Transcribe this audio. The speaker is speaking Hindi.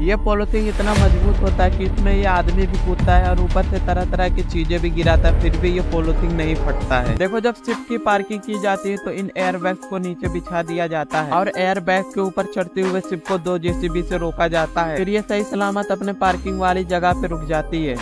ये पॉलिथीन इतना मजबूत होता है कि इसमें ये आदमी भी कूदता है और ऊपर से तरह तरह की चीजें भी गिराता है, फिर भी ये पॉलिथीन नहीं फटता है। देखो, जब शिप की पार्किंग की जाती है तो इन एयर बैग्स को नीचे बिछा दिया जाता है और एयर बैग के ऊपर चढ़ते हुए शिप को 2 JCB से रोका जाता है। फिर ये सही सलामत अपने पार्किंग वाली जगह पे रुक जाती है।